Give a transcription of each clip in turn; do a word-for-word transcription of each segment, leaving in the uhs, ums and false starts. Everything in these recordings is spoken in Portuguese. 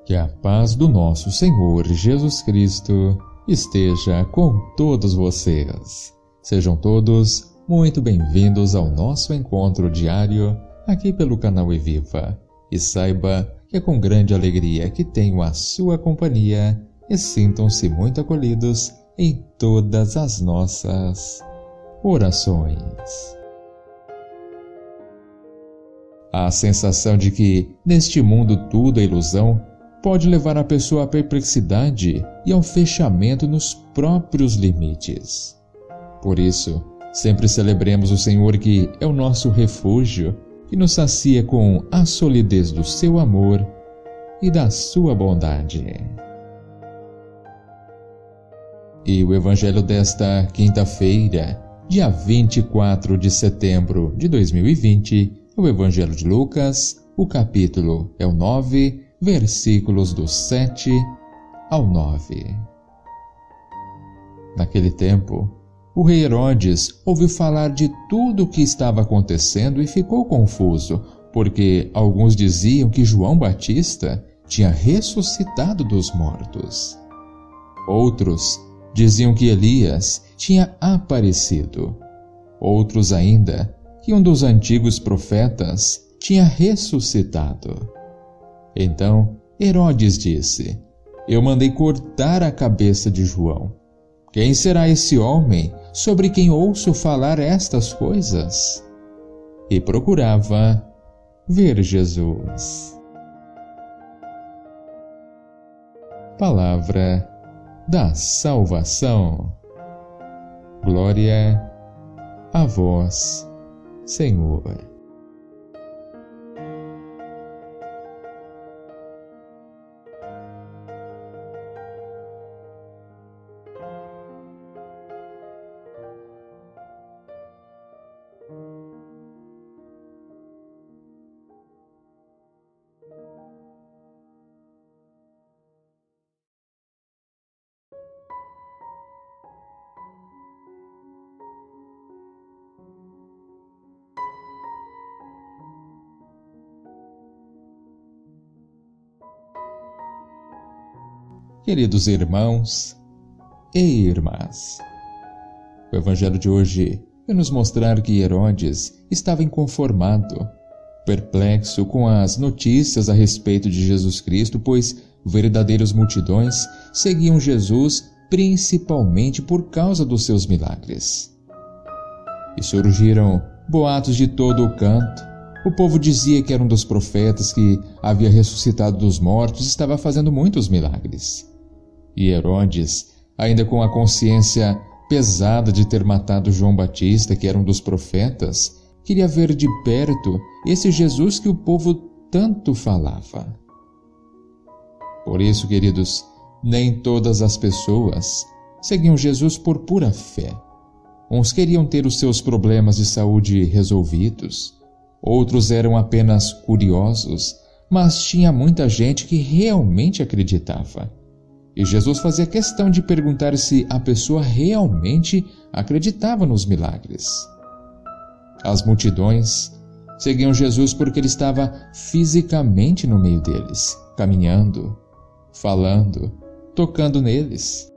Que a paz do nosso Senhor Jesus Cristo esteja com todos vocês. Sejam todos muito bem-vindos ao nosso encontro diário aqui pelo canal Eviva. E saiba que é com grande alegria que tenho a sua companhia e sintam-se muito acolhidos em todas as nossas orações. A sensação de que neste mundo tudo é ilusão pode levar a pessoa à perplexidade e ao fechamento nos próprios limites. Por isso, sempre celebremos o Senhor, que é o nosso refúgio, que nos sacia com a solidez do seu amor e da sua bondade. E o Evangelho desta quinta-feira, dia vinte e quatro de setembro de dois mil e vinte, é o Evangelho de Lucas, o capítulo é o nove, versículos do sete ao nove. Naquele tempo, o rei Herodes ouviu falar de tudo o que estava acontecendo e ficou confuso, porque alguns diziam que João Batista tinha ressuscitado dos mortos. Outros diziam que Elias tinha aparecido. Outros ainda que um dos antigos profetas tinha ressuscitado. Então Herodes disse: Eu mandei cortar a cabeça de João. Quem será esse homem sobre quem ouço falar estas coisas? E procurava ver Jesus. Palavra da salvação. Glória a vós, Senhor. Queridos irmãos e irmãs, o Evangelho de hoje vai nos mostrar que Herodes estava inconformado, perplexo com as notícias a respeito de Jesus Cristo, pois verdadeiras multidões seguiam Jesus principalmente por causa dos seus milagres. E surgiram boatos de todo o canto. O povo dizia que era um dos profetas que havia ressuscitado dos mortos e estava fazendo muitos milagres. E Herodes, ainda com a consciência pesada de ter matado João Batista, que era um dos profetas, queria ver de perto esse Jesus que o povo tanto falava. Por isso, queridos, nem todas as pessoas seguiam Jesus por pura fé. Uns queriam ter os seus problemas de saúde resolvidos, outros eram apenas curiosos, mas tinha muita gente que realmente acreditava. E Jesus fazia questão de perguntar se a pessoa realmente acreditava nos milagres. As multidões seguiam Jesus porque ele estava fisicamente no meio deles, caminhando, falando, tocando neles.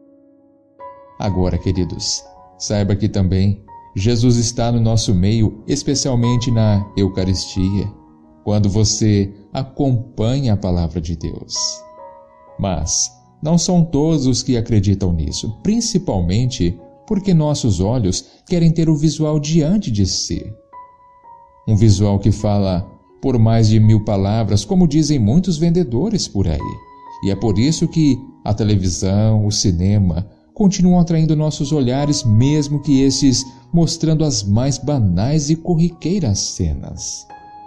Agora, queridos, saiba que também Jesus está no nosso meio, especialmente na Eucaristia, quando você acompanha a palavra de Deus. Mas não são todos os que acreditam nisso, principalmente porque nossos olhos querem ter o visual diante de si. Um visual que fala por mais de mil palavras, como dizem muitos vendedores por aí. E é por isso que a televisão, o cinema, continuam atraindo nossos olhares, mesmo que esses mostrando as mais banais e corriqueiras cenas.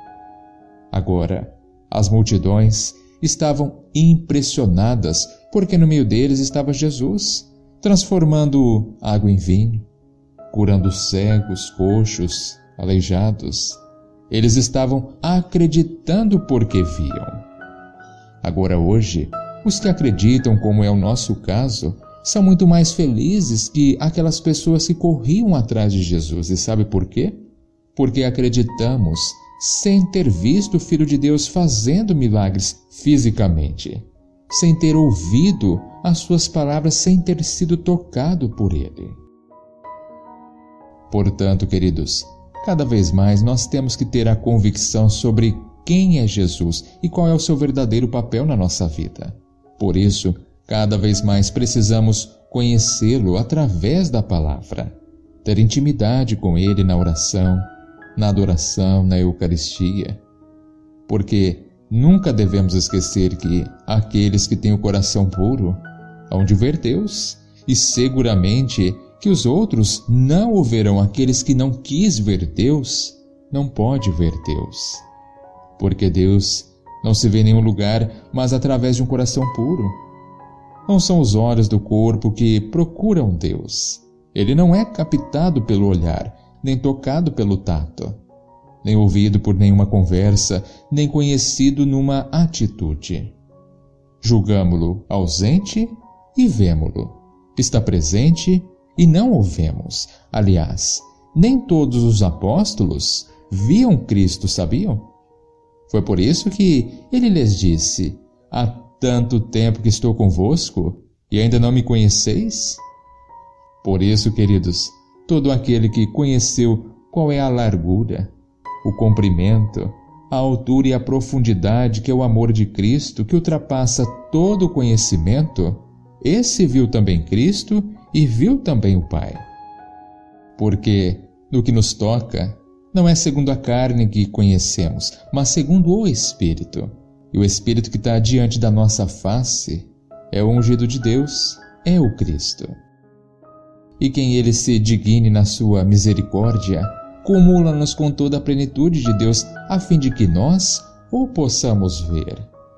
Agora, as multidões estavam impressionadas porque no meio deles estava Jesus, transformando água em vinho, curando cegos, coxos, aleijados. Eles estavam acreditando porque viam. Agora hoje, os que acreditam, como é o nosso caso, são muito mais felizes que aquelas pessoas que corriam atrás de Jesus. E sabe por quê? Porque acreditamos sem ter visto o Filho de Deus fazendo milagres fisicamente, sem ter ouvido as suas palavras, sem ter sido tocado por ele. Portanto, queridos, cada vez mais nós temos que ter a convicção sobre quem é Jesus e qual é o seu verdadeiro papel na nossa vida. Por isso, cada vez mais precisamos conhecê-lo através da palavra, ter intimidade com ele na oração, na adoração, na Eucaristia. Porque nunca devemos esquecer que aqueles que têm o coração puro hão de ver Deus, e seguramente que os outros não o verão. Aqueles que não quis ver Deus, não pode ver Deus. Porque Deus não se vê em nenhum lugar, mas através de um coração puro. Não são os olhos do corpo que procuram Deus. Ele não é captado pelo olhar, nem tocado pelo tato, nem ouvido por nenhuma conversa, nem conhecido numa atitude. Julgamo-lo ausente e vemo-lo. Está presente e não o vemos. Aliás, nem todos os apóstolos viam Cristo, sabiam? Foi por isso que ele lhes disse: há tanto tempo que estou convosco e ainda não me conheceis? Por isso, queridos, todo aquele que conheceu qual é a largura, o comprimento, a altura e a profundidade que é o amor de Cristo, que ultrapassa todo o conhecimento, esse viu também Cristo e viu também o Pai. Porque, no que nos toca, não é segundo a carne que conhecemos, mas segundo o Espírito. E o Espírito que está diante da nossa face é o ungido de Deus, é o Cristo. E quem ele se digne na sua misericórdia, cumula-nos com toda a plenitude de Deus, a fim de que nós o possamos ver.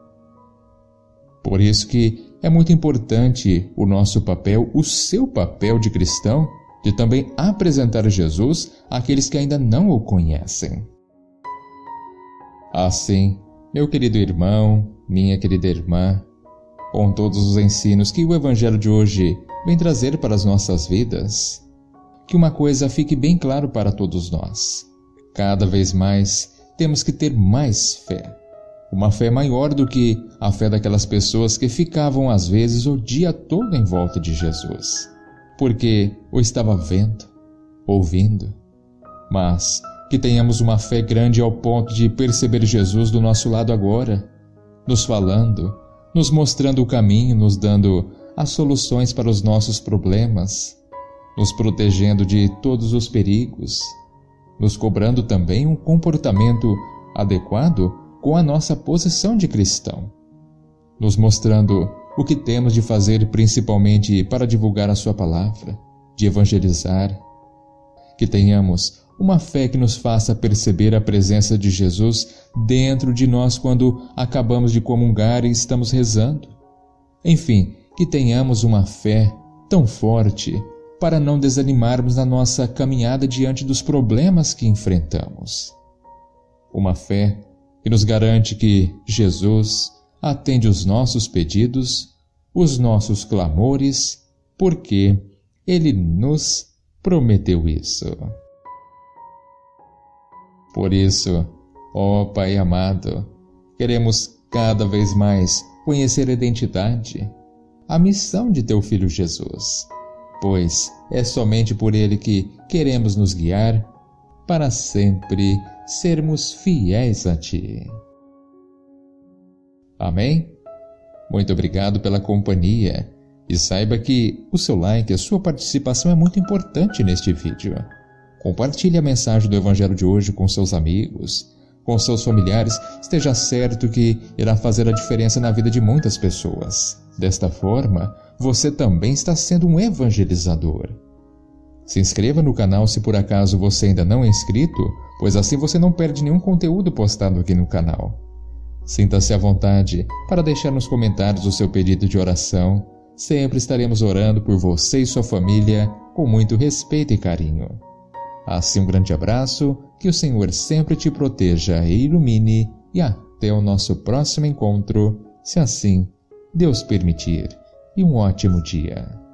Por isso que é muito importante o nosso papel, o seu papel de cristão, de também apresentar Jesus àqueles que ainda não o conhecem. Assim, meu querido irmão, minha querida irmã, com todos os ensinos que o Evangelho de hoje vem trazer para as nossas vidas, que uma coisa fique bem claro para todos nós: cada vez mais temos que ter mais fé. Uma fé maior do que a fé daquelas pessoas que ficavam às vezes o dia todo em volta de Jesus, porque o estava vendo, ouvindo. Mas que tenhamos uma fé grande ao ponto de perceber Jesus do nosso lado agora, nos falando, nos mostrando o caminho, nos dando as soluções para os nossos problemas, nos protegendo de todos os perigos, nos cobrando também um comportamento adequado com a nossa posição de cristão, nos mostrando o que temos de fazer principalmente para divulgar a sua palavra, de evangelizar. Que tenhamos uma fé que nos faça perceber a presença de Jesus dentro de nós quando acabamos de comungar e estamos rezando. Enfim, que tenhamos uma fé tão forte para não desanimarmos na nossa caminhada diante dos problemas que enfrentamos. Uma fé que nos garante que Jesus atende os nossos pedidos, os nossos clamores, porque Ele nos prometeu isso. Por isso, ó Pai amado, queremos cada vez mais conhecer a identidade, a missão de Teu Filho Jesus, pois é somente por Ele que queremos nos guiar para sempre sermos fiéis a Ti. Amém? Muito obrigado pela companhia e saiba que o seu like, a sua participação é muito importante neste vídeo. Compartilhe a mensagem do Evangelho de hoje com seus amigos, com seus familiares, esteja certo que irá fazer a diferença na vida de muitas pessoas. Desta forma, você também está sendo um evangelizador. Se inscreva no canal se por acaso você ainda não é inscrito, pois assim você não perde nenhum conteúdo postado aqui no canal. Sinta-se à vontade para deixar nos comentários o seu pedido de oração. Sempre estaremos orando por você e sua família com muito respeito e carinho. Assim, um grande abraço, que o Senhor sempre te proteja e ilumine, e até o nosso próximo encontro, se assim Deus permitir, e um ótimo dia.